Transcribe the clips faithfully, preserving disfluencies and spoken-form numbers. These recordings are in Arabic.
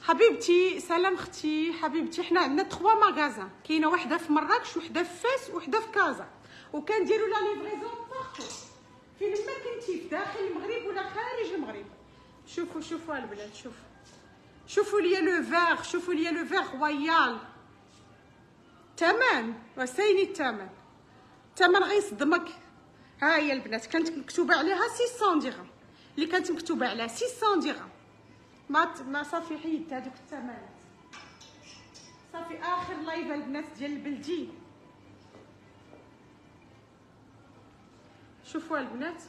حبيبتي سلام اختي حبيبتي، حنا عندنا تخوا ماغازان، كاينه وحده في مراكش وحده في فاس وحده في كازا، وكنديروا لا ليفريزون بارتو فين ما كنتي، في داخل المغرب ولا خارج المغرب. شوفوا شوفوا البنات، شوفوا شوفوا ليا لو فيغ، شوفوا ليا لو فيغ رويال. الثمن وسايني الثمن، الثمن غيصدمك. ها هي البنات كانت مكتوبه عليها ستمية درهم، اللي كانت مكتوبه عليها ستمية درهم ما ما صافي حيدت هذوك الثمنات. صافي اخر لايف البنات ديال البلدي. شوفوا البنات،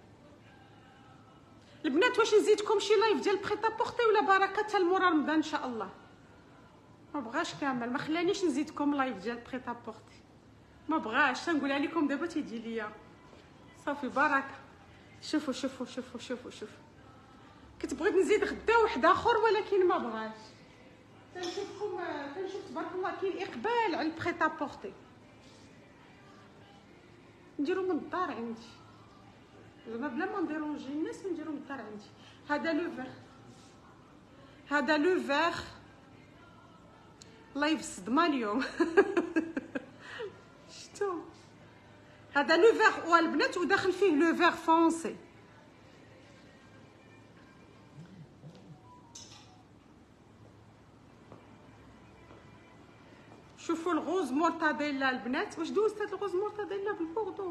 البنات واش نزيدكم شي لايف ديال بريطا بورتي ولا بركه حتى لمورا رمضان ان شاء الله؟ ما بغاش كامل، ما خلانيش نزيدكم لايف ديال بريطا بورتي، ما بغاش. تنقولها لكم دابا تيجي ليا صافي بركه. شوفوا شوفوا شوفوا شوفوا شوفوا، كنت بغيت نزيد غدا واحد اخر ولكن ما بغاش. تنشوفكم تنشوف تبارك الله كاين اقبال على البريطا بورتي. نديرو من الدار عندي زعما بلا ما نديرونجي الناس، نديرو من الدار عندي. هذا لو فيغ، هذا لو فيغ لايف صدمه اليوم. شتو هذا لو فيغ والبنات وداخل فيه لو فيغ فونسي. شوفوا الغوز مورتاديلا البنات، واش دوزت هاد الغوز مورتاديلا بالبوردو؟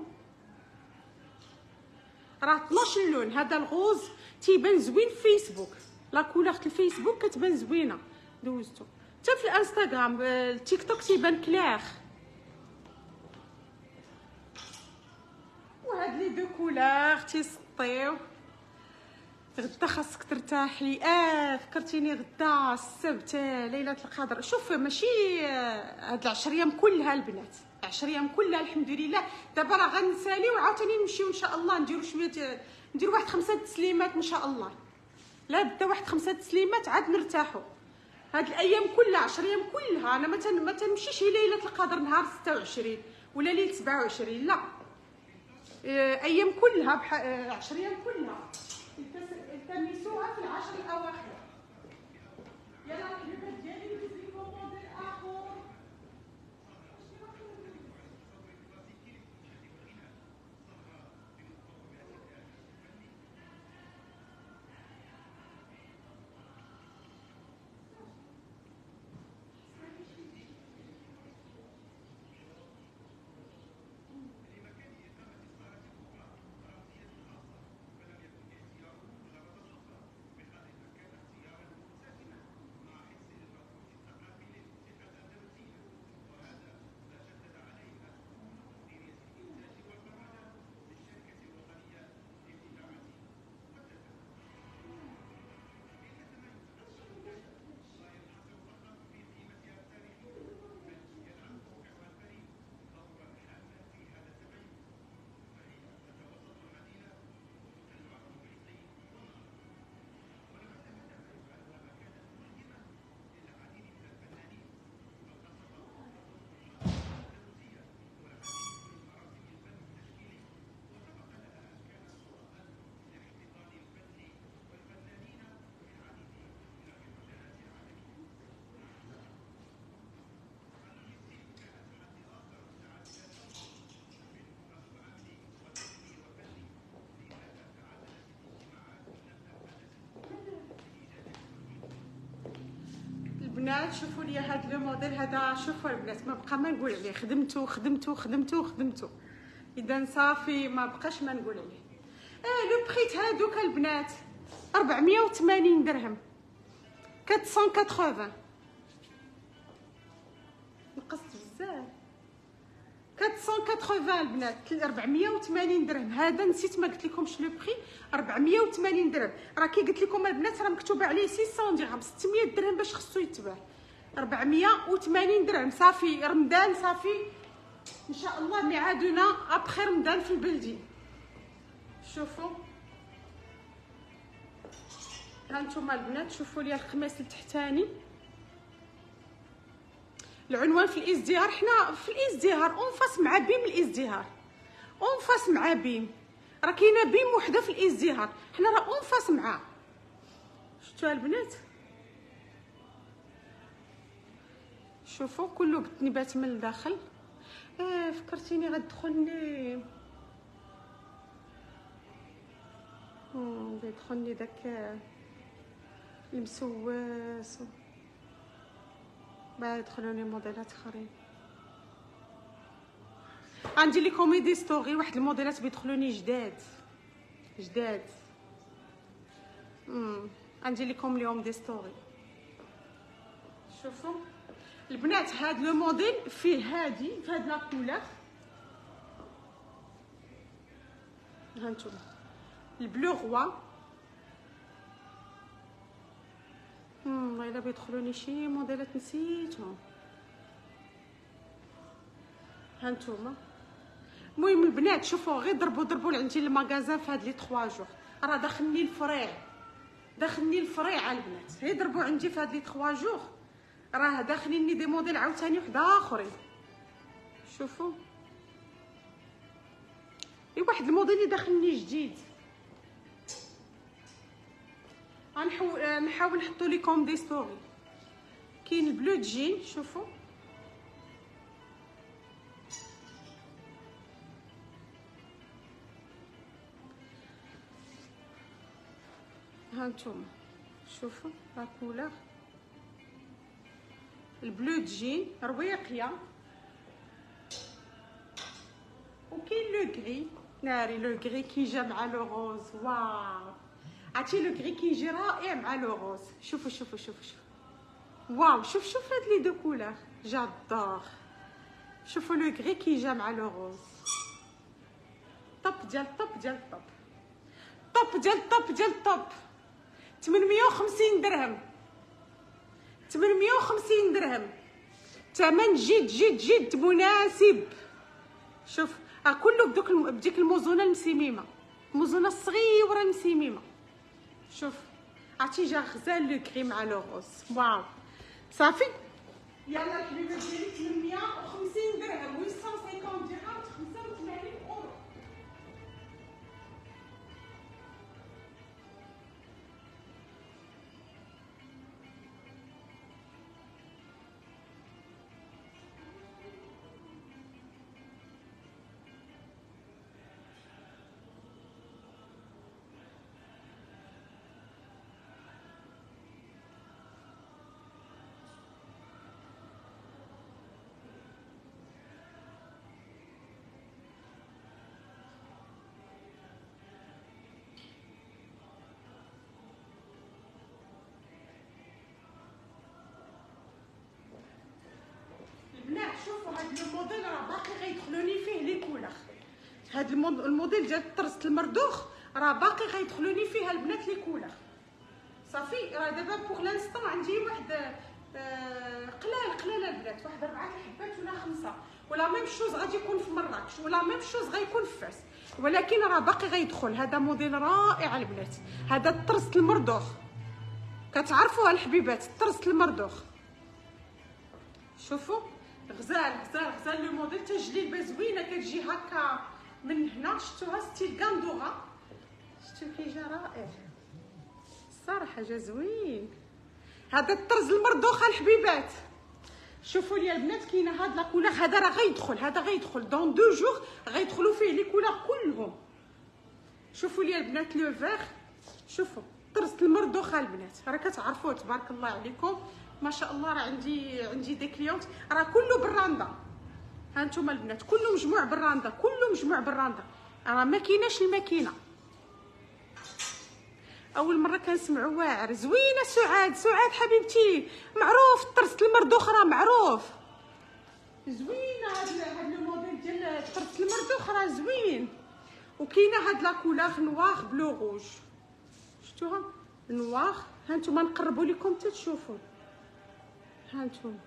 راه اثناش لون. هذا الغوز تيبان زوين في فيسبوك، لا كولور في الفيسبوك كتبان زوينه، دوزتو حتى في الانستغرام التيك توك تيبان كلير. وهاد لي دو كولور تيسطيو. غدا خاصك ترتاحي. اه فكرتيني غدا السبت ليله القدر. شوف ماشي هاد العشر ايام كلها البنات، عشر ايام كلها الحمد لله. دابا راه غنسالي وعاوتاني نمشيو ان شاء الله نديرو شويه، نديرو واحد خمسه تسليمات ان شاء الله. لا بدا واحد خمسه تسليمات عاد نرتاحوا. هاد الايام كلها عشر ايام كلها انا ما ما تنمشيش ليله القدر نهار ستة وعشرين ولا ليله سبعة وعشرين، لا ايام كلها بح... عشر ايام كلها التمسوها في العشر الاواخر. يلا الحبيبات ديالي ندوز لكم موديل اخر. البنات شوفوا لي هذا لو موديل هذا. شوفوا البنات ما بقى ما نقول عليه، خدمته خدمته خدمته خدمته اذا صافي ما بقاش ما نقول عليه. اه لو بريت هادوك البنات أربعمية وثمانين درهم، أربعمية وثمانين نقصت بزاف. أربعمية وثمانين البنات أربعمية وثمانين درهم. هذا نسيت ما قلت لكمش لو بري أربعمية وثمانين درهم. راه كي قلت لكم البنات راه مكتوبه عليه ستمية درهم، ستمية درهم باش خصو يتباع. أربعمية وثمانين درهم صافي رمضان صافي ان شاء الله ميعادنا ابخي رمضان في البلدي. شوفوا ها نتوما البنات، شوفوا لي القميص التحتاني. العنوان في الازدهار، حنا في الازدهار اون فاس مع بيم الازدهار، اون فاس مع بيم. راه كاينه بيم وحده في الازدهار، حنا راه اون فاس معاه. شفتوها البنات؟ شوفوا كله بالتنبات من الداخل. اه فكرتيني غتدخلني غيدخلني داك المسواس، بعد يدخلوني موديلات اخرين. عندي لي كوميدي ستوري واحد الموديلات بيدخلوني جداد جداد. امم عندي لكم اليوم دي ستوري. شوفوا البنات هاد لو موديل فيه هادي في هاد لا كولور، ها نتوما البلو غوا. امم الا بيدخلوني شي موديلات نسيتهم، ها نتوما. المهم البنات شوفوا غير ضربوا ضربوا لعندي المغازان في هاد لي ثلاثة جور، راه داخلني الفريع داخلني الفريع على البنات. غير ضربوا عندي في هاد لي ثلاثة جور راه داخليني دي موديل عاوتاني وحده اخرين. شوفوا اي واحد الموديل اللي داخلني جديد. غنحاول نحاول نحطوا لكم دي ستوري. كاين البلو جين، شوفوا ها نتوما. شوفوا لا كولور البلو جين رويقيه. وكاين لو غري ناري، لو غري كيجي مع لو روز. واو عرفتي لو غري كيجي رائع مع لو روز. شوفوا شوفوا شوفوا شوفوا واو شوف شوف هاد لي دو كولور جادور. شوفوا لو غري كيجي مع لو روز. طب ديال طب ديال طب طب ديال طب ديال طب. ثمنمية وخمسين درهم، ثمنمية وخمسين درهم، ثمن جد جد جد مناسب. شوف ها كله بدوك بديك الموزونه المسيميمه، الموزونه الصغيره المسيميمه. شوف عرفتي جا غزال لو كري مع لو روز. واو صافي يلا الحبيبات ديالي ثمنمية وخمسين درهم، ثمانمية وخمسين درهم، خمسة وثمانين اورو. شوفوا هاد الموديل راه باقي غيدخلوني فيه لي كولور. هاد الموديل ديال الطرز المردوخ راه باقي غيدخلوني فيه البنات لي كولور. صافي راه دابا بوغ لانستون عندي واحد آه قلال قلال البنات، واحد اربعه الحبات ولا خمسه، ولا ميم شوز غادي يكون في مراكش، ولا ميم شوز غيكون في فاس، ولكن راه باقي غيدخل. هذا موديل رائع البنات، هذا الطرز المردوخ كتعرفوها الحبيبات، الطرز المردوخ. شوفوا غزال غزال غزال لو موديل. تجليبه زوينه كتجي هكا من هنا، شفتوها ستيل كاندورا، شفتو كيجي رائع الصراحه، جا زوين. هذا الطرز المردوخ الحبيبات. شوفوا لي البنات كاينه هاد لا كولور، هذا راه غيدخل، هذا غيدخل دون دو جور غيدخلوا فيه لي كولور كلهم. شوفوا لي البنات لو فيغ، شوفوا الطرز المردوخ البنات، راه كتعرفوه تبارك الله عليكم ما شاء الله. راه عندي عندي دي كليونت راه كله براندا. ها نتوما البنات كله مجموع براندا، كله مجموع براندا، راه ما كايناش الماكينه. اول مره كنسمعوا واعر. زوينه سعاد، سعاد حبيبتي معروف الطرز المردوخ راه معروف. زوينه هاد هاد لو موديل ديال الطرز المردوخ راه زوين. وكاينه هاد لا كولور نوار بلو روج، شفتوها نوار. ها نتوما نقربوا لكم حتى تشوفوا. ها نتوما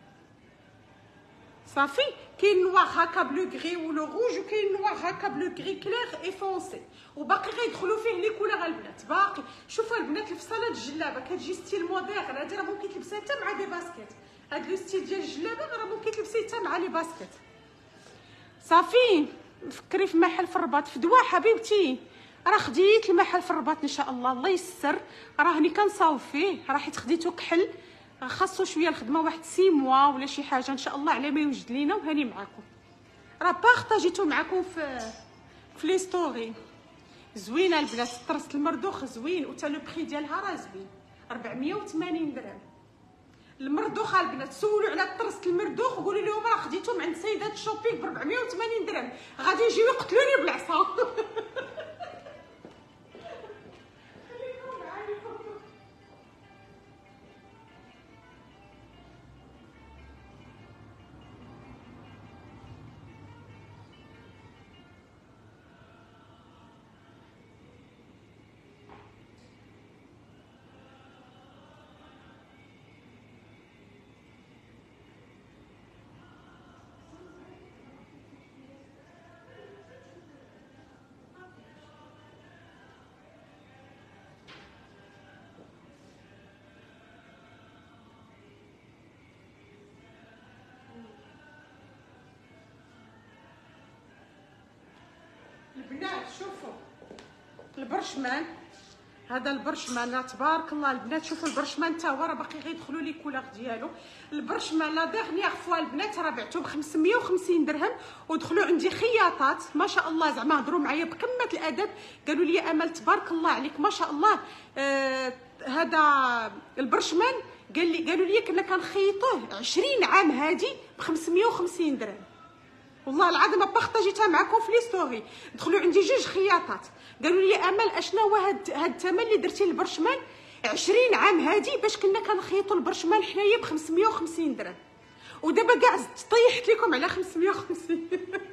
صافي كاين نوار هكا بلو غري ولو روج، وكاين نوار هكا بلو غري كلير اي فونسي، وباقي غيدخلوا فيه لي كولور البنات باقي. شوفوا البنات الفصاله الجلابه كتجي ستيل موديل، هادي راه ممكن تلبسها حتى مع دي باسكيت. هاد لو ستيل ديال الجلابه راه ممكن تلبسيه حتى مع لي باسكيت. صافي فكري في محل في الرباط في دوا حبيبتي، راه خديت المحل في الرباط ان شاء الله، الله يسر. راه هني كنصاوب فيه، راه حيت خديتو كحل خاصو شويه الخدمه، واحد سي موا ولا شي حاجه ان شاء الله على ما يوجد لينا. وهاني معاكم، راه بارطاجيتو معاكم في في لي ستوري. زوينه البنات، طرست المردوخ زوين، وتا لو بري ديالها راه زوين، ربعمية وثمانين درهم المردوخه البنات. سولوا على طرست المردوخ وقولوا لهم راه خديتو من عند سيدات الشوبينغ ب ربعمية وثمانين درهم، غادي يجيو يقتلوني بالعصا. البنات شوفوا البرشمان، هذا البرشمان تبارك الله البنات. شوفوا البرشمان تا هو راه باقي غيدخلوا لي كولور ديالو. البرشمان لا ديغنييغ فوا البنات راه بعتو ب خمسمية وخمسين درهم، ودخلوا عندي خياطات ما شاء الله، زعما هضروا معايا بقمه الادب، قالوا لي امل تبارك الله عليك ما شاء الله. آه هذا البرشمان قال لي قالوا لي كنا كنخيطوه عشرين عام هادي ب خمسمية وخمسين درهم. والله العظيم بارطاجيتها معكم في لي ستوري. دخلوا عندي جوج خياطات قالوا لي امل اشنا هو هاد هاد الثمن اللي درتي للبرشمان عشرين عام هادي باش كنا كنخيطوا البرشمان حنايا ب خمسمية وخمسين درهم، ودابا كاع طيحت لكم على خمسمية وخمسين.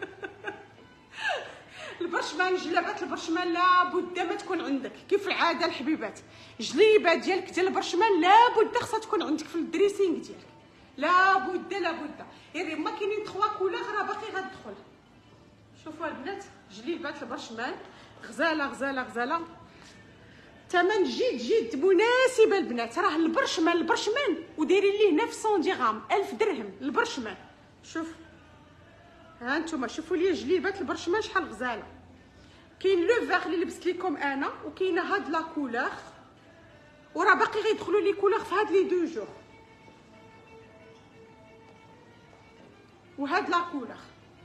البرشمان جلابات البرشمان لابد ما تكون عندك كيف العاده الحبيبات. جليبه ديالك ديال البرشمان لابد خصها تكون عندك في الدريسينغ ديالك، لابد لابد. غير ما كاينين تخوا كولور راه باقي غتدخل. شوفوا البنات جليبات البرشمان غزاله غزاله غزاله، ثمن جد جد مناسبه البنات. راه البرشمان البرشمان ودايرين ليه تسعمية درهم ألف درهم البرشمان. شوف ها انتم شوفوا لي جليبات البرشمان شحال غزاله. كاين لو فيغ اللي لبست لكم انا، وكاينه هاد لا كولور، وراه باقي غيدخلوا لي كولور في هاد لي دو جور، وهاد لا كولور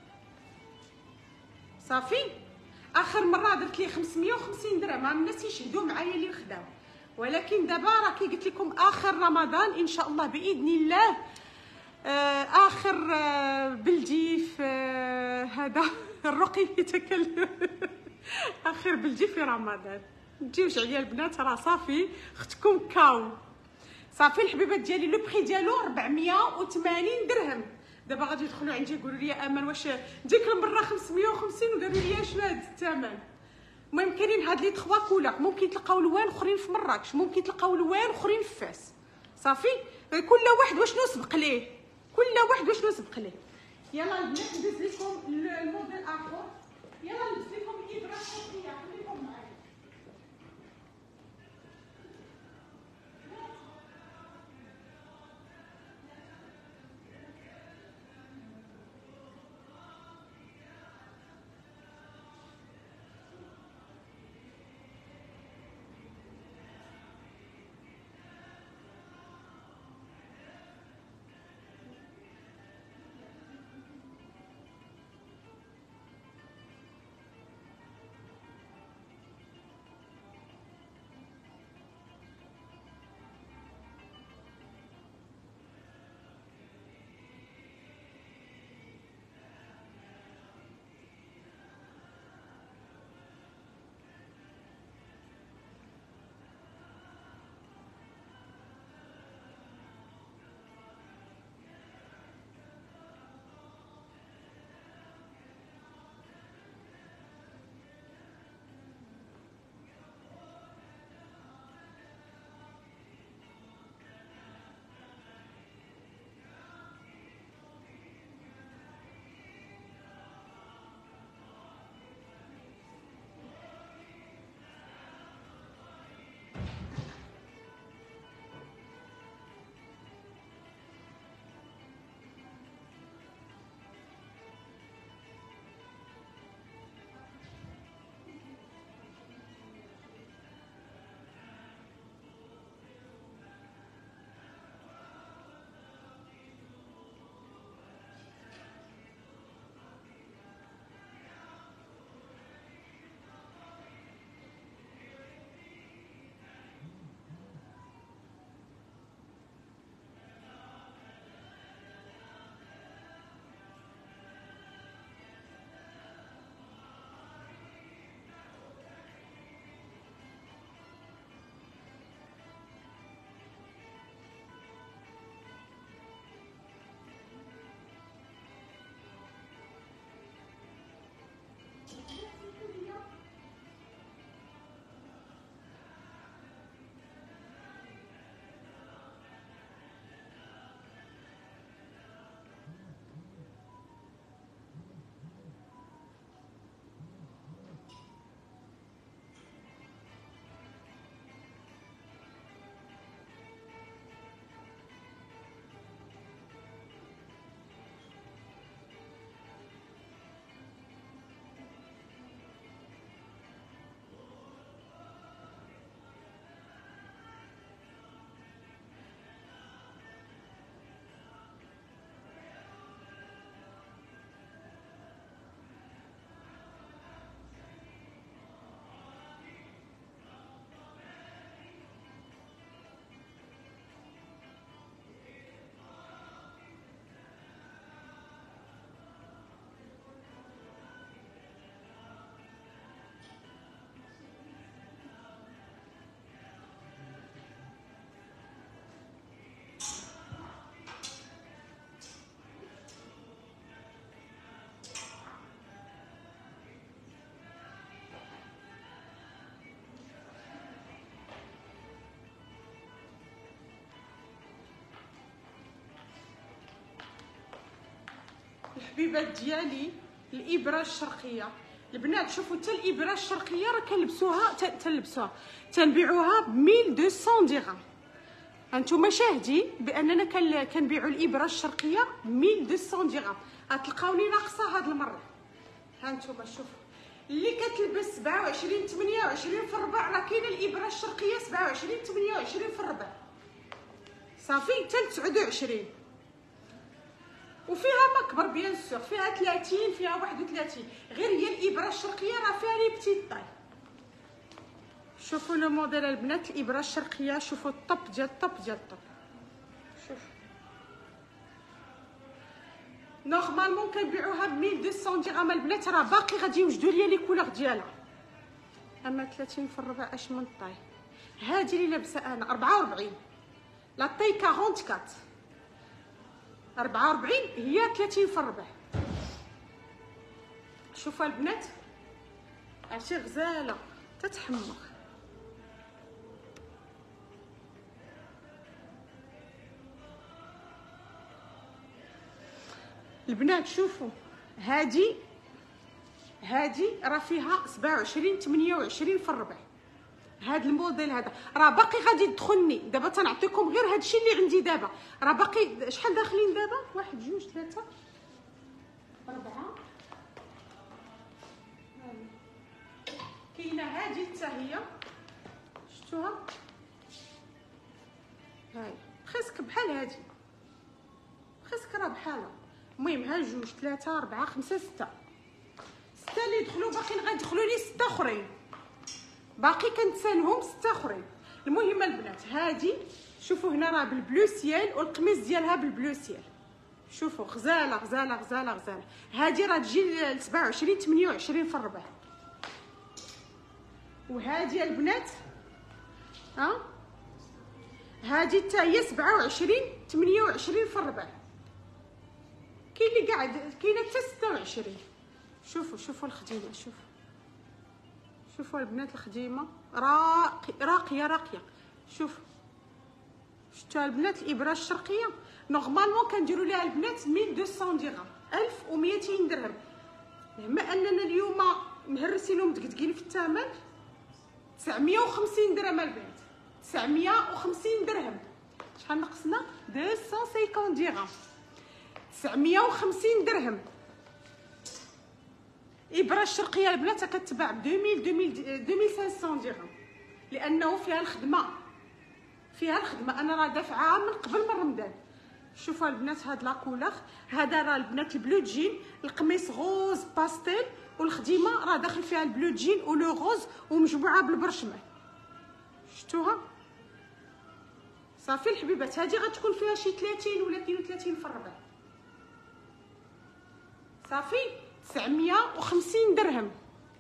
صافي. اخر مره درت ليه خمسمية وخمسين درهم، الناس يشهدوا معايا اللي خداو، ولكن دابا راه كي قلت لكم اخر رمضان ان شاء الله باذن الله. آه اخر آه بلدي في آه هذا الرقي يتكلم. اخر بلدي في رمضان، تجيوش عليا البنات راه صافي اختكم كاو صافي. الحبيبات ديالي لو بري ديالو ربعمية وثمانين درهم. دابا غادي يدخلوا عندي يقولوا لي امل واش ديك المره خمسمية وخمسين وداروا لي شنو هذا الثمن. المهم كاينين هاد لي تخوا كولور، ممكن تلقاو لوان اخرين في مراكش، ممكن تلقاو لوان اخرين في فاس صافي. كل واحد واشنو سبق ليه، كل واحد واشنو سبق ليه. يلا البنات ندوز لكم الموديل اخر. يلا ندوز لكم الابره الصوتيه، خليكم معايا. الحبيبات ديالي الابره الشرقيه البنات. شوفوا حتى الابره الشرقيه راه كنلبسوها تنلبسوها تنبيعوها ب ألف ومئتين درهم. هانتوما شاهدين باننا كنبيعوا الابره الشرقيه ب ألف ومئتين درهم. غتلقاوني ناقصه هاد المره. هانتوما شوفوا اللي كتلبس سبعة وعشرين ثمانية وعشرين في الربع راه كاينه الابره الشرقيه سبعة وعشرين ثمانية وعشرين في الربع صافي حتى تسعة وعشرين. وفيها مكبر بيان سور، فيها ثلاثين فيها واحد وثلاثين، غير هي الابره الشرقيه راه فيها لي بتيت طاي. شوفوا لو موديل البنات الابره الشرقيه. شوفوا الطب ديال الطب ديال الطب. شوف نورمالمون كنبيعوها ب ألف ومئتين درهم البنات، راه باقي غادي يوجدوا ليا لي كولور ديالها. اما ثلاثين في الربع اش من طاي. هذه اللي لابسه انا أربعة وأربعين، لا طاي أربعة وأربعين، أربعة وأربعين هي ثلاثين في الربع. شوفوا البنات عرفتي غزاله تتحمر. البنات شوفوا هادي هادي راه فيها سبعة وعشرين ثمانية وعشرين في الربع. هاد الموديل هذا راه باقي غادي يدخلني دابا. تنعطيكم غير هادشي اللي عندي دابا. راه باقي شحال داخلين دابا؟ واحد جوج ثلاثة أربعة. كاينه هادي حتى هي شفتوها هاي خسك بحال هادي خسك راه بحالها. المهم ها جوج ثلاثة أربعة خمسة ستة ستة اللي دخلوا باقيين غيدخلوا لي ستة اخرين. باقي كنتسالهم ستة اخرين. المهم البنات هادي شوفوا هنا راه بالبلو سيال والقميص ديالها بالبلو سيال. شوفوا غزاله غزاله غزاله غزاله. هادي راه تجي ل سبعة وعشرين ثمانية وعشرين في الربع. وهادي البنات ها هادي حتى هي سبعة وعشرين ثمانية وعشرين في الربع. كاين اللي قاعد كاينه حتى ستة وعشرين. شوفوا شوفوا الخديمه. شوفوا شوفوا البنات الخديمه راقي راقيه راقيه. شوفوا شفتوا البنات الابره الشرقيه نورمالمون كنديروا ليها البنات ألف ومئتين درهم ألف ومئتين درهم. بما اننا اليوم مهرسين ومدقدقين في الثمن تسعمية وخمسين درهم البنات. تسعمية وخمسين درهم. شحال نقصنا؟ مئتين وخمسين درهم. تسعمية وخمسين درهم. ابره الشرقيه البنات كتباع ب ألفين وخمسمية درهم لانه فيها الخدمه فيها الخدمه. انا راه دافعاها من قبل من رمضان. شوفوا البنات هاد لا كولور. هذا راه البنات البلو جين، القميص غوز باستيل والخديمه راه داخل فيها البلو جين ولو غوز ومجموعه بالبرشمه. شفتوها صافي الحبيبات. هذه غتكون فيها شي ثلاثين ولا اثنين وثلاثين في الربع. صافي تسعمية وخمسين درهم.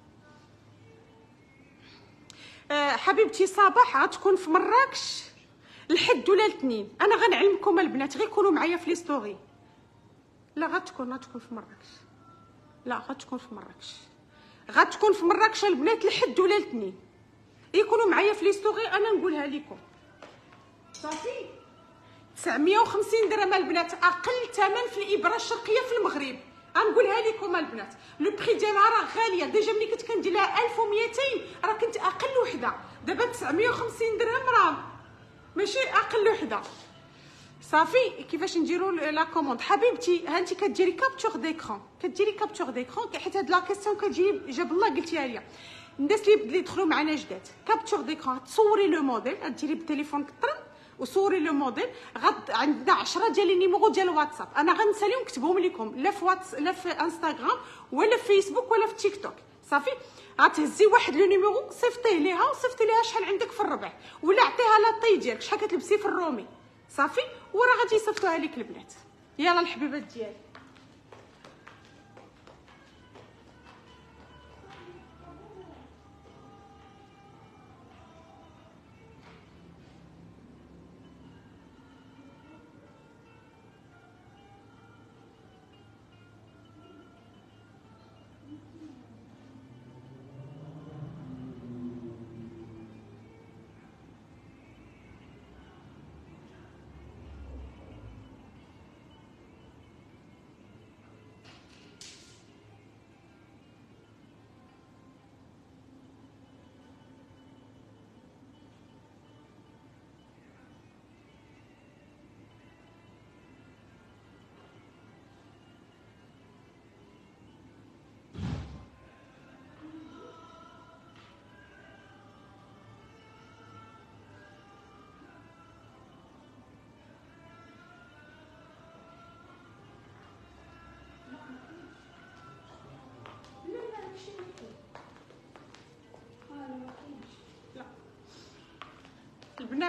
أه حبيبتي صباح غتكون في مراكش الحد ولا الاثنين. انا غنعلمكم البنات غير كونوا معايا في لي ستوري. لا غتكون غتكون في مراكش. لا غتكون في مراكش غتكون في مراكش البنات الحد ولا الاثنين. يكونوا معايا في لي ستوري انا نقولها لكم. صافي تسعمية وخمسين درهم البنات. اقل ثمن في الابره الشرقيه في المغرب. غنقولها لكم البنات لو بري ديالها راه غاليه. ديجا ملي كنت كندير لها ألف ومئتين راه كنت اقل وحده. دابا تسعمية وخمسين درهم راه ماشي اقل وحده. صافي كيفاش نديروا لا كوموند حبيبتي؟ ها انت كديري كابتور ديكرون كديري كابتور ديكرون حيت هاد لا كيسيون كتجي جاب الله قلتيها ليا. الناس اللي يدخلوا معنا جداد كابتور ديكرون تصوري لو موديل ديري بالتليفون كطرن وصوري لو موديل. غد عندنا عشرة ديال لي نيميرو ديال الواتساب. انا غنساليهم نكتبهم لكم لا في واتس لا في انستغرام ولا في فيسبوك ولا في تيك توك. صافي غتهزي واحد لو نيميرو صيفطيه ليها وصيفطي ليها شحال عندك في الربع ولا عطيها لا طي ديالك شحال كتلبسي في الرومي. صافي وراه غادي يصيفطوها لك البنات. يلا الحبيبات ديالي.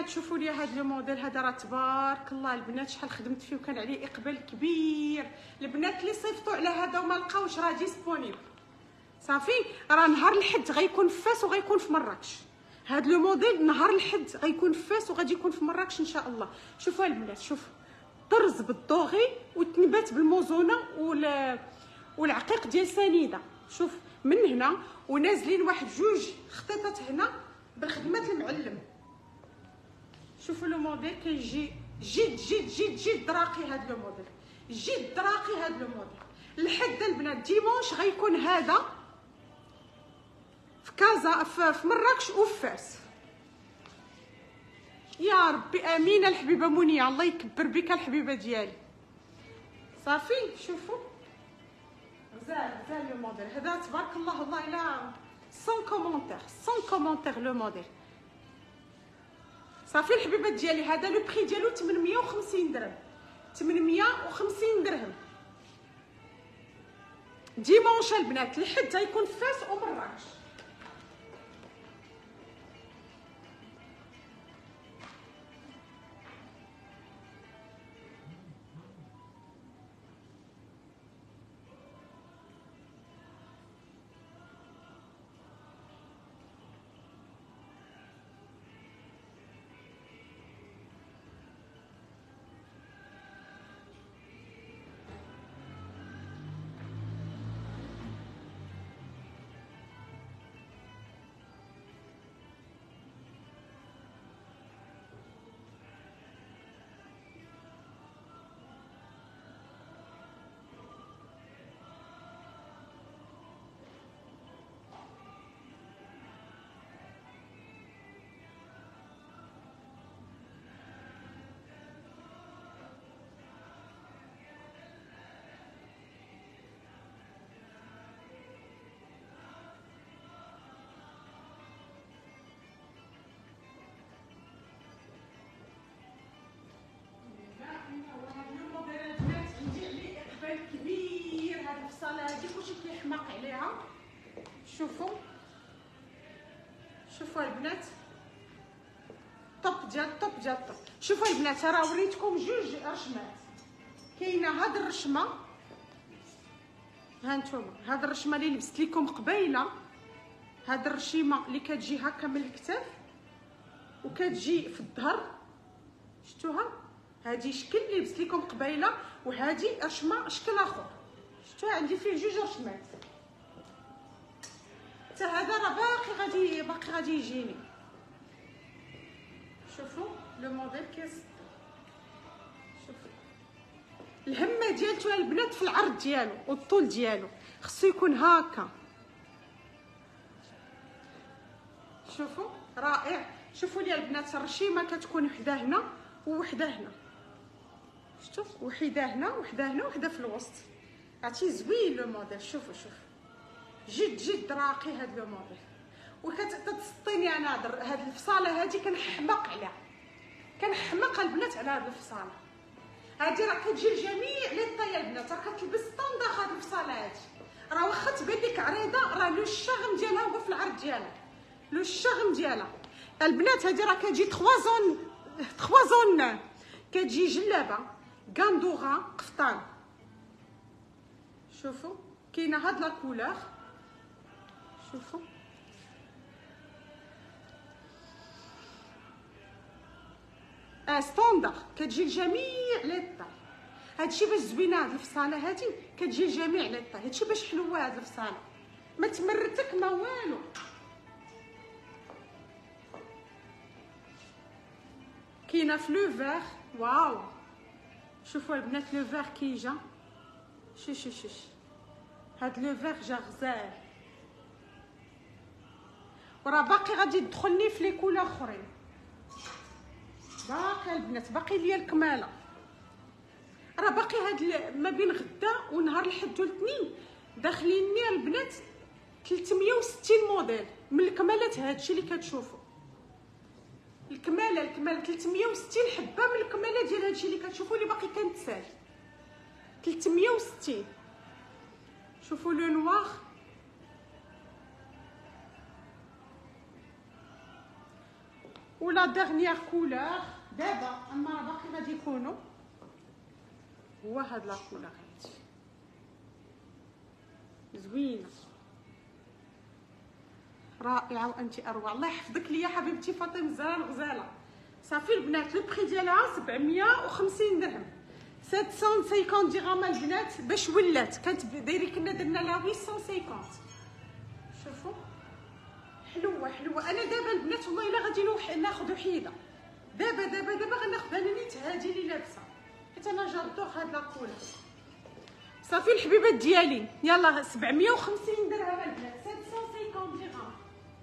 البنات شوفوا لي هذا لو موديل هذا، راه تبارك الله البنات شحال خدمت فيه وكان عليه اقبال كبير. البنات اللي صيفطوا على هذا وما لقاوش راه ديسپونيبل صافي. راه نهار الحد غيكون في فاس وغيكون في مراكش. هذا لو موديل نهار الحد غيكون في فاس وغادي يكون في مراكش ان شاء الله. شوفوا البنات، شوفوا طرز بالدوغي والتنبات بالموزونه وال والعقيق ديال سنيده. شوف من هنا ونازلين واحد جوج خطيطات هنا بالخدمات المعلم. شوفوا لو موديل كيجي جد جد جد جد راقي. هذا لو موديل جد راقي. هذا لو موديل الحد البنات ديمونش غيكون هذا في كازا في مراكش وفي فاس. يا ربي امينه الحبيبه منيا، الله يكبر بك الحبيبه ديالي. صافي شوفوا غزال غزال لو موديل هذا تبارك الله. والله الا سون كومونتير سون كومونتير لو موديل. صافي الحبيبات ديالي هذا لو بري ديالو ثمنمية وخمسين درهم. ثمنمية وخمسين درهم ديمونش البنات الحد غيكون في فاس ومراكش. كلشي كيحماق عليها. شوفوا شوفوا البنات طوب ديال طوب ديال طوب. شوفوا البنات راه وريتكم جوج رشمات. كاينه هاد الرشمه ها نتوما، هاد الرشمه اللي لبست لكم قبيله، هاد الرشيمه اللي كتجي هكا من الكتاف وكتجي في الظهر شفتوها. هادي شكل اللي لبست لكم قبيله وهادي رشمه شكل اخر. شفتوها عندي فيه جوج رشمات. حتى هذا راه باقي غادي باقي غادي يجيني. شوفوا لو موديل كيس. شوفوا الهمه ديالتو البنات في العرض ديالو والطول ديالو خصو يكون هكا. شوفوا رائع. شوفوا لي البنات الرشيمه كتكون وحده هنا ووحده هنا. شفتوا وحده هنا وحده هنا وحده في الوسط. عرفتي زوين لو موديل. شوفوا شوفوا جد جد راقي هاد لو موديل. وكتسطيني انا هاد الفصاله هادي كنحماق عليها، كنحماق البنات على هاد الفصاله هادي. راه كتجي لجميع لي طاي البنات، راه كتلبس طونداخ هاد الفصاله هادي. راه واخا تبان لك عريضه راه لو الشغم ديالها هو في العرض ديالها. لو الشغم ديالها البنات هادي راه كتجي ثلاثة زون ثلاثة زون. كتجي جلابه غاندوغا قفطان. شوفوا كاينه هاد لا كولور. شوفوا اه ستوندار كتجي لجميع لي طاي. هادشي باش زوينه هاد الفصاله هادي كتجي لجميع لي طاي. هادشي باش حلوه هاد الفصاله ما تمرتك ما والو. كاينه في لو فيغ. واو شوفوا البنات لو فيغ كي جا. شوف شوف شوف هاد لو فيغ جا غزال. وراه باقي غادي يدخلني في لي كولور اخرين. باقي البنات باقي ليا الكماله. راه باقي هاد ما بين غدا ونهار الحد والاثنين داخلين لي البنات ثلاثمية وستين موديل من الكمالات. هادشي اللي كتشوفوا الكماله الكماله ثلاثمية وستين حبه من الكماله ديال هادشي اللي كتشوفوا اللي باقي كنتسال ثلاثمية وستين. شوفوا لو نوار. ولا ديرنيير كولور دابا، اما راه باقي غادي يكونوا. هو هاد لا كولور هادي زوينه رائعه وانت اروع. الله يحفظك ليا حبيبتي فاطمه الزهراء الغزاله. صافي البنات لو بري ديالها سبعمية وخمسين درهم، سبعمية وخمسين درهم البنات باش ولات. كانت دايرين كنا درنا لها ثمانمية وخمسين. شوفوا حلوه حلوه. انا دابا البنات والله الا غادي نروح ناخذ وحيده دابا دابا دابا غناخذ انا نيت هادي اللي لابسه، حيت انا جادور هاد لا كولور. صافي الحبيبات ديالي يلا سبعمية وخمسين درهم البنات، سبعمية وخمسين درهم.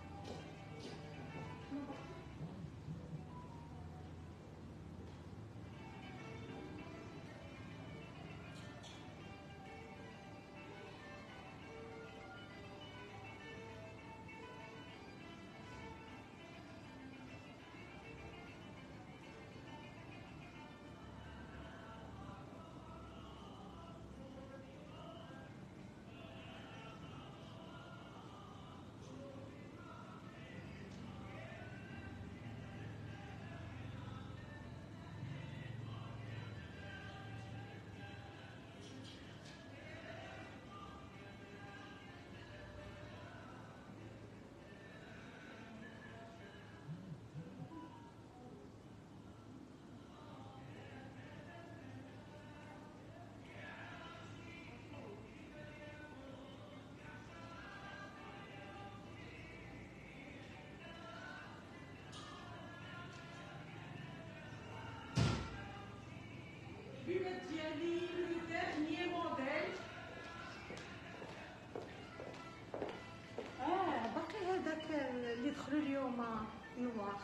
الحبيبات ديالي لو ديرنيي موديل. اه باقي هذاك اللي دخلوا اليوم نوار.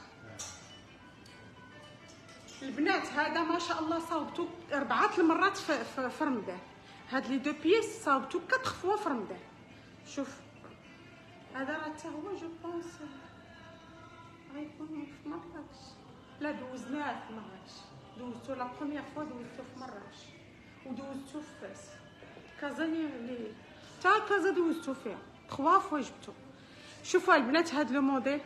البنات هذا ما شاء الله صاوبتو اربعه المرات في, في, في رمضان. هاد لي دو بيس صاوبتو كاتر فوا في رمضان. شوف هذا راه حتى هو جو بونس غيكون في مراكش. لا دوزناه في مراكش، دوزتو لا بروميير فوا دوزتو في مراكش ودوزتو في فاس كازاني لي تا كازا دوزتو فيها ثلاث فوا جبتو. شوفوا البنات هاد لو موديل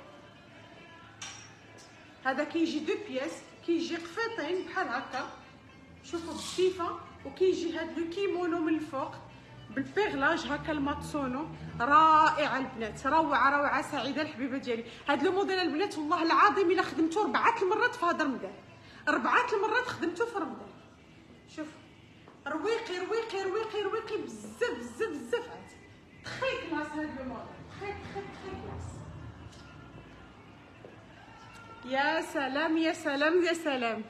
هذا كيجي دو بياس، كيجي قفيطين بحال هكا. شوفوا بالكيفه، وكيجي هاد لو كيمونو من الفوق بالبيغلاج هكا الماتسونو. رائعه البنات، روعه روعه سعيده الحبيبه ديالي. هاد لو موديل البنات والله العظيم الا خدمته اربعه المرات في هذا رمضان، اربعه المرات خدمته في رمضان. شوف رويقي رويقي رويقي رويقي بزاف بزاف بزاف. عاد تخي كلاس هاد لو موديل، تخي تخي تخي كلاس. يا سلام يا سلام يا سلام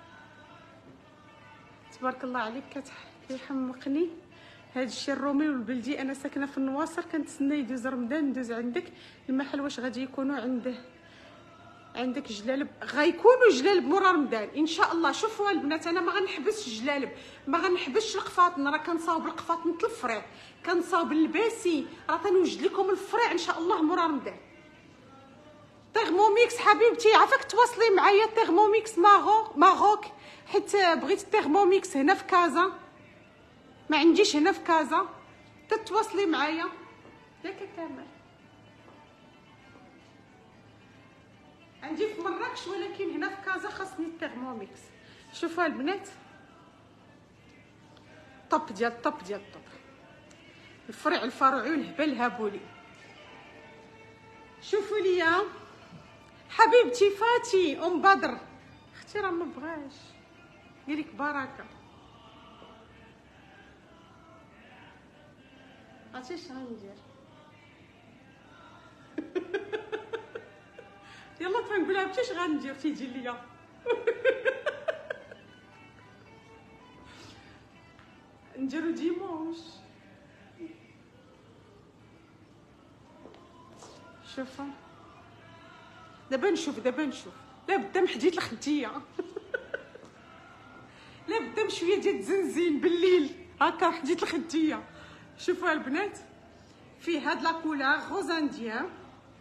تبارك الله عليك. كيحمقني هاد الشيء الرومي والبلدي. انا ساكنه في النواصر، كنتسنى يدوز رمضان ندوز عندك المحل. واش غادي يكونوا عنده عندك جلالب؟ غيكونوا جلالب مورا رمضان ان شاء الله. شوفوا البنات انا ما غنحبسش جلالب، ما غنحبسش القفاطن، راه كنصاوب القفاطن الفريع، كنصاوب اللباسي، راه تنوجد لكم الفريع ان شاء الله مورا رمضان. تيرموميكس حبيبتي عافاك تواصلي معايا تيرموميكس ماروك ماروك، حيت بغيت تيرموميكس هنا في كازا، ما عنديش هنا في كازا. تتواصلي معايا ياك كامل. عندي في مراكش ولكن هنا في كازا خاصني التيرموميكس. شوفوا البنات طب ديال طب ديال الطب، الفرع الفرعي والهبل هابولي. شوفوا ليا حبيبتي فاتي ام بدر، اختي راه ما بغاش قالك بركه. عرفتي اش غندير؟ يلا تنقولها عرفتي اش غندير تيجي ليا. نديرو ديمونش. شوفوا دابا نشوف دابا نشوف لا بدا محديت الخديه. لا بدا بشويه ديال الزنزين بالليل هكا حديت الخديه. شوفوا البنات فيه هاد لا كولور غوز انديان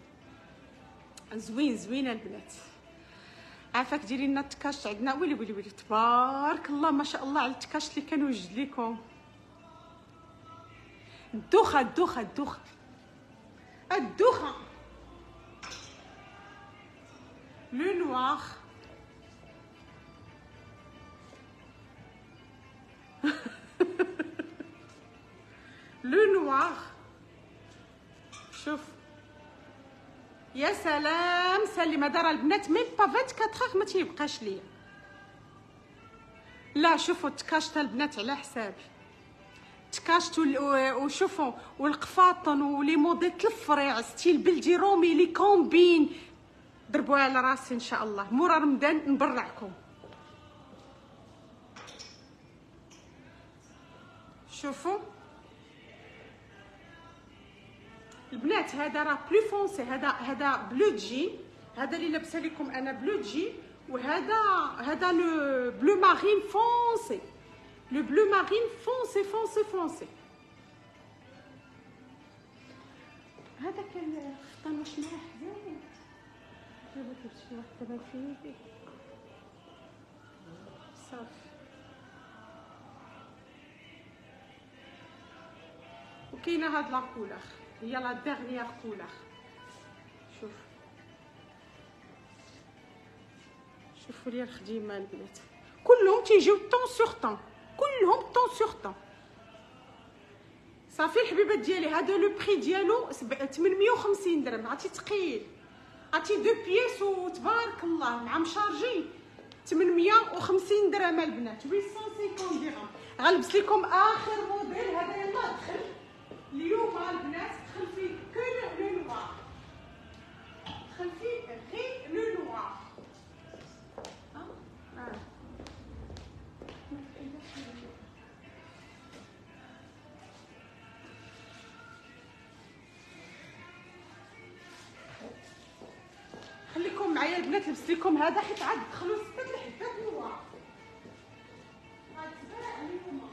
زوين زوينه البنات. عافاك ديري لنا التكاش عندنا. ويلي ويلي ويلي تبارك الله ما شاء الله على التكاش اللي كنوجد لكم. الدوخه الدوخه الدوخه الدوخه لو نوار لو نوار. شوف يا سلام، سالي ما دار البنات ميم با أربعة وعشرين ما تيبقاش ليا. لا شوفوا تكاشت البنات على حسابي، تكاشت وشوفوا والقفاطن ولي موديل الفريع ستيل بلدي رومي لي كومبين. ضربوها على راسي ان شاء الله مورا رمضان نبرعكم. شوفوا البنات هذا راه بلو فونسي، هذا هذا بلو جي، هذا اللي لابسه لكم انا بلو جي، وهذا هذا لو بلو مارين فونسي، لو بلو مارين فونسي فونسي فونسي. هذا كان خطان واش معاه حزين جابت شي واحد دابا في يدي صافي. وكاينه هاد لا كولور هي لا ديرنيير كولور. شوف شوفوا لي الخديمه البنات كلهم تيجيو طون سور طون، كلهم طون سور طون. صافي الحبيبات ديالي هذا لو بري ديالو ثمنمية وخمسين درهم، عرفتي ثقيل، عرفتي دو بياس وتبارك الله مع مشارجي. ثمنمية وخمسين درهم البنات، ثمنمية وخمسين درهم. غنلبس لكم اخر موديل هذا. يلا دخل اليوم البنات، دخل فيه كو لو نوار، دخل فيه غير لو نوار. خليكم معايا البنات، لبس لكم هذا حيت عاد دخلوا ستة الحبات نوار. هاد تبارع عليكم.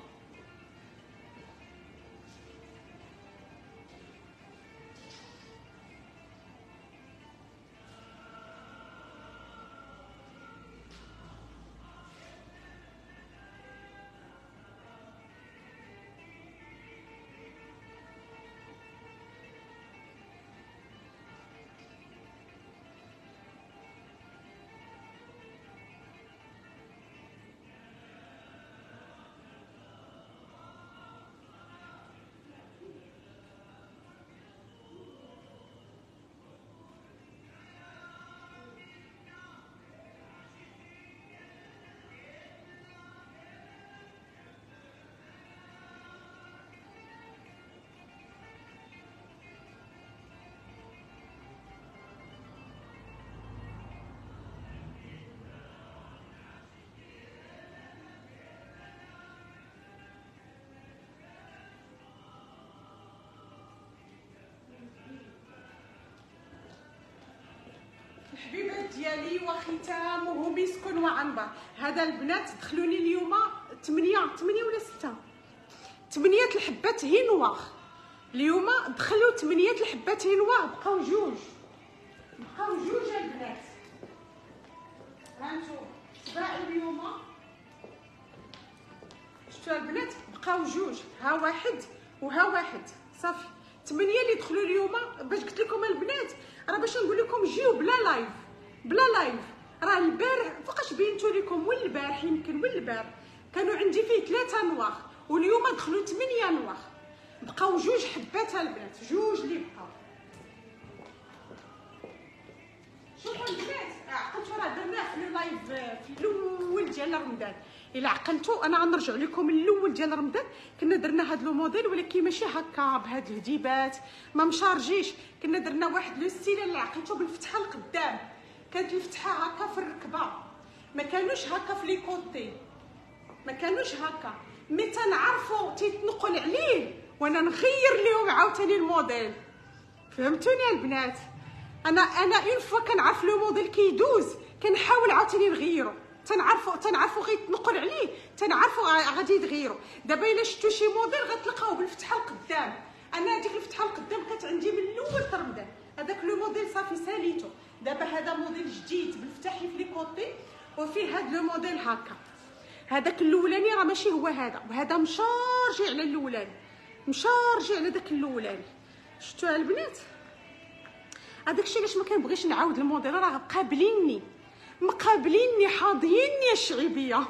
الحبيبات ديالي وختامه مسك وعنبر. هذا البنات دخلوني اليوم ثمانية ثمانية ولا ستة، ثمانية الحبات هي نوار. اليوم دخلوا ثمانية الحبات هي نوار، بقاو جوج، بقاو جوج البنات. هانتو تباعوا اليوم، شفتوا البنات بقاو جوج، ها واحد وها واحد صافي. ثمانية اللي دخلوا اليوم. باش قلت لكم البنات راه باش نقول لكم جيو بلا لايف، بلا لايف. راه البارح فوقاش بينتو لكم، ولا البارح يمكن ولا البارح كانوا عندي فيه ثلاثة نوار، واليوم دخلوا ثمانية نوار، بقاو جوج حبات البنات، جوج اللي بقاو. شوفوا البنات عقلتوا راه درناه في اللايف في الاول ديال رمضان. الا عقلتوا انا غنرجع لكم الاول ديال رمضان، كنا درنا هذا لو موديل ولكن ماشي هكا بهاد الهديبات، ما مشارجيش. كنا درنا واحد لو ستيل اللي عقلتوا بالفتحه القدام، كانت الفتحه هكا في الركبه، ما كانوش هكا في لي كوتي، ما كانوش هكا. مي تنعرفوا تيتنقل عليه وانا نغير لهم عاوتاني الموديل. فهمتوني البنات؟ انا انا اون فوا كنعرف لو موديل كيدوز كنحاول عاوتاني نغيرو، تنعرفوا تنعرفوا غيتنقل عليه، تنعرفوا غادي يتغيروا. دابا الا شفتوا شي موديل غتلقاوه بالفتحه القدام. انا هذيك الفتحه القدام كانت عندي من الاول تاع رمضان، هذاك لو موديل صافي ساليته. دابا هذا موديل جديد بالفتحي في لي كوتي، وفيه هذا لو موديل هكا. هذاك الاولاني راه ماشي هو هذا، وهذا مشارجي على الاولاني، مشارجي على داك الاولاني. شفتوها البنات؟ هذاك الشيء علاش ما كنبغيش نعاود الموديل، راه قابليني مقابليني حاضيني الشعيبيه.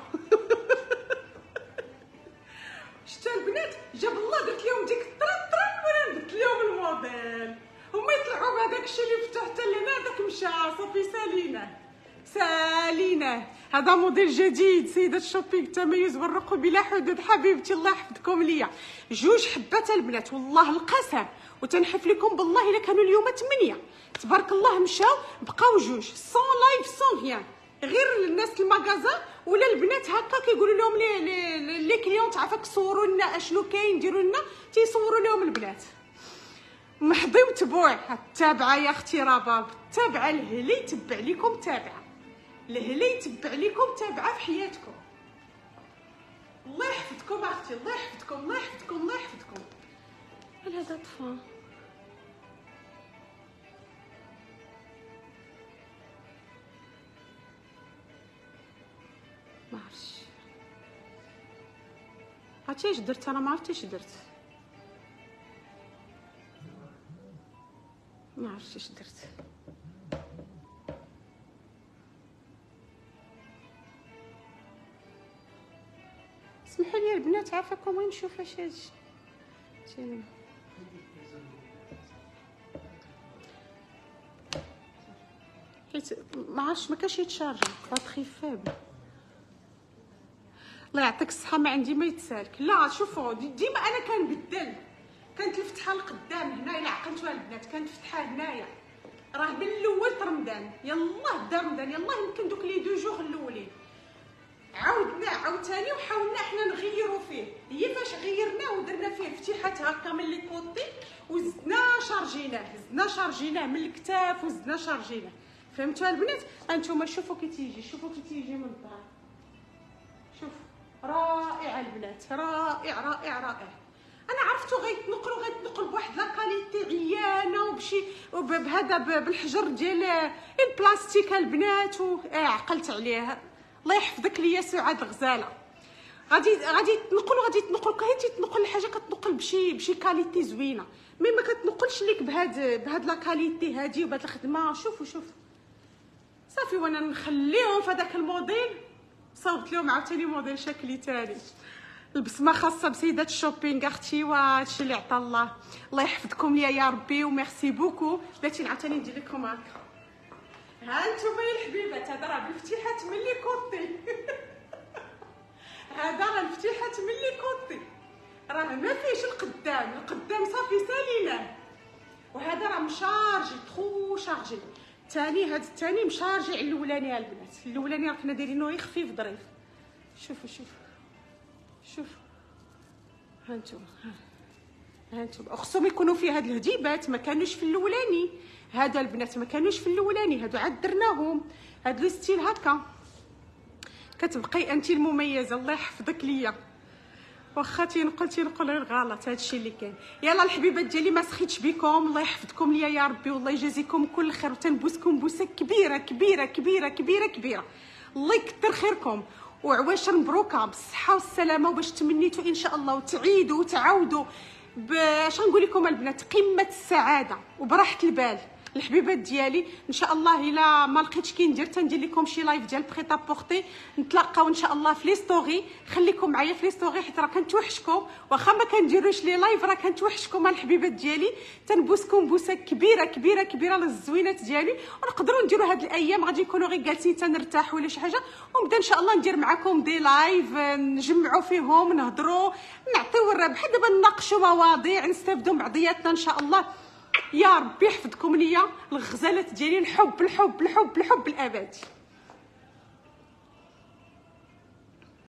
شتا البنات جاب الله درت لهم ديك الطرن طرن وانا بدلت لهم الموديل، هما يطلعوا بهذاك الشيء اللي فتحت لهنا داك مشى صافي ساليناه ساليناه. هذا موديل جديد سيدات الشوبينغ، تميز والرقي بلا حدود. حبيبتي الله يحفظكم ليا، جوج حبات البنات والله القسم، وتنحف لكم بالله الا كانوا اليوم ثمانية تبارك الله مشاو بقاو جوج سون لايف سون فيان، غير الناس المغازا ولا البنات هكا كيقولوا لهم لي لي, لي كليونت عافاك صوروا لنا اشنو كاين ديروا لنا، تيصوروا لهم البنات محضي وتبوع. تابعه يا اختي رباب، تابعه الهلي يتبع لكم، تابعه الهلي يتبع لكم، تابعه في حياتكم. الله يحفظكم اختي، الله يحفظكم الله يحفظكم الله يحفظكم. هل هذا طفى؟ ما عرفتش عرفتي اش درت انا، ما عرفتش اش درت، ما عرفتش اش درت. اسمحوا لي البنات عافاكم غير نشوف اش هادشي. حيت ما عرفتش ما كانش يتشارجا باتري فابل. الله يعطيك الصحه ما عندي ما يتسالك. لا شوفوا ديما انا كنبدل، كانت الفتحه القدام هنا الا عقلتوها البنات، كانت فتحه هنايا راه من الاول رمضان، يلاه بدا رمضان، يلاه يمكن دوك لي دو جوغ الاولين عاودنا عاوتاني وحاولنا حنا نغيروا فيه. هي فاش غيرناه ودرنا فيه فتيحات هكا من لي كوطي وزدنا شارجيناه، زدنا شارجيناه من الكتاف وزدنا شارجيناه. فهمتوا البنات؟ انتم شوفوا كي تيجي، شوفوا كي تيجي من الظهر، شوف رائع البنات، رائع رائع رائع. انا عرفتو غيتنقلوا غيتنقل بواحد لاكاليتي عيانه وبشي بهذا بالحجر ديال البلاستيك البنات و... اه عقلت عليها. الله يحفظك ليا سعاد الغزاله. غادي غادي تنقل غادي تنقل كاين تيتنقل الحاجه كتنقل بشي بشي كاليتي زوينه، مي ما كتنقلش ليك بهاد بهاد لاكاليتي هادي وبهاد الخدمه. شوفوا شوف صافي، وانا نخليهم في هذاك الموديل صوبت لهم عاوتاني موديل شكلي تاني. البسمه خاصه بسيدات الشوبينغ اختي، وهادشي اللي عطا الله. الله يحفظكم ليا يا ربي وميرسي بوكو. بلاتي عاوتاني ندير لكم هكا، ها انتوما يا الحبيبات، هذا راه بالفتيحات من لي كوطي. هذا راه الفتيحات من لي كوطي، راه ما فيهش القدام، القدام صافي ساليناه. وهذا راه مشارجي ترو شارجي. الثاني هذا الثاني مشارجي على الاولاني البنات، الاولاني راه كنا دايرينه غير خفيف ظريف. شوفوا شوفوا شوفوا ها انتوما، ها انتوما خصهم يكونوا فيه هاد الهديبات، ما كانوش في الاولاني. هادو البنات ما كانوش في الاولاني، هادو عاد درناهم. هاد لو ستيل هكا كتبقي انت المميزه. الله يحفظك ليا، واخا تينقل تينقل غير غلط، هادشي اللي كاين. يلا الحبيبات ديالي ما سخيتش بكم، الله يحفظكم ليا يا ربي، والله يجازيكم كل خير، وتنبوسكم بوسه كبيره كبيره كبيره كبيره كبيره. الله يكثر خيركم وعواشر مبروكه بالصحه والسلامه، وباش تمنيتوا ان شاء الله وتعيدوا وتعاودوا باش نقول لكم البنات قمه السعاده وبراحه البال. الحبيبات ديالي ان شاء الله الا ما لقيتش كي ندير تندير لكم شي لايف ديال بريت ابورتي، نتلاقاو ان شاء الله في لي ستوري. خليكم معايا في لي ستوري حيت راه كنتوحشكم، واخا ما كنديروش لي لايف راه كنتوحشكم الحبيبات ديالي. تنبوسكم بوسه كبيره كبيره كبيره للزوينات ديالي، ونقدروا نديروا هاد الايام غادي نكونوا غير جالسين تنرتاحوا ولا شي حاجه، ونبدا ان شاء الله ندير معكم دي لايف نجمعوا فيهم نهضروا نعطيو الربح، دابا نناقشوا مواضيع نستافدوا مع بعضياتنا ان شاء الله. يا ربي يحفظكم ليا الغزالات ديالي، الحب الحب الحب الحب الابدي.